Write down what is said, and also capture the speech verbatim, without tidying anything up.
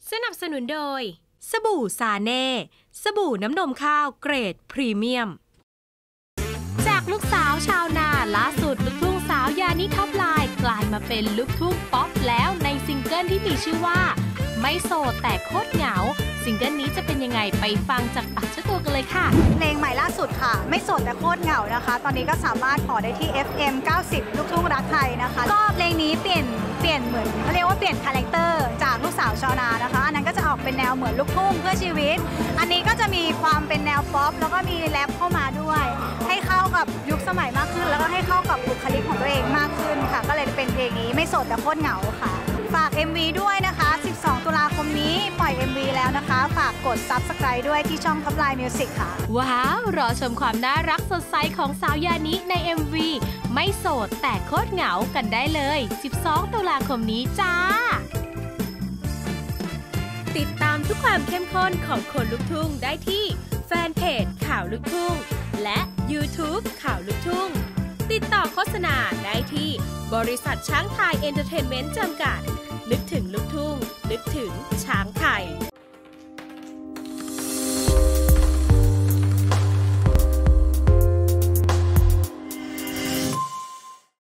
สนับสนุนโดยสบู่ซาเน่สบู่น้ำนมข้าวเกรดพรีเมียมจากลูกสาวชาวนาล่าสุดลูกทุ่งสาวยานิท็อปไลน์กลายมาเป็นลูกทุ่งป๊อปแล้วในซิงเกิลที่มีชื่อว่าไม่โสดแต่โคตรเหงาซิงเกิลนี้จะเป็นยังไงไปฟังจากปากเจ้าตัวกันเลยค่ะเพลงใหม่ล่าสุดค่ะไม่โสดแต่โคตรเหงานะคะตอนนี้ก็สามารถขอได้ที่ เอฟ เอ็ม เก้าสิบ ลูกทุ่งรักไทยนะคะก็เพลงนี้เปลี่ยนเปลี่ยนเหมือนเขาเรียกว่าเปลี่ยนคาแรคเตอร์จากลูกสาวชาวนานะคะอันนั้นก็จะออกเป็นแนวเหมือนลูกทุ่งเพื่อชีวิตอันนี้ก็จะมีความเป็นแนวป๊อปแล้วก็มีแรปเข้ามาด้วยให้เข้ากับยุคสมัยมากขึ้นแล้วก็ให้เข้ากับบุคลิกของตัวเองมากขึ้นค่ะก็เลยเป็นเพลงนี้ไม่โสดแต่โคตรเหงาค่ะฝาก เอ็ม วี ด้วยนะคะสิบสองตุลาคมนี้ปล่อย เอ็ม วี แล้วนะคะฝากกด ซับสไครบ์ ด้วยที่ช่อง Top Line Music ค่ะว้าวรอชมความน่ารักสดใสของสาวยานิใน เอ็ม วี ไม่โสดแต่โคตรเหงากันได้เลยสิบสองตุลาคมนี้จ้าติดตามทุกความเข้มข้นของคนลุกทุ่งได้ที่แฟนเพจข่าวลุกทุ่งและ YouTube ข่าวลุกทุ่งติดต่อโฆษณาได้ที่บริษัทช้างไทยเอนเตอร์เทนเมนต์จำกัดนึกถึงลุกทุ่งนึกถึงช้างไทย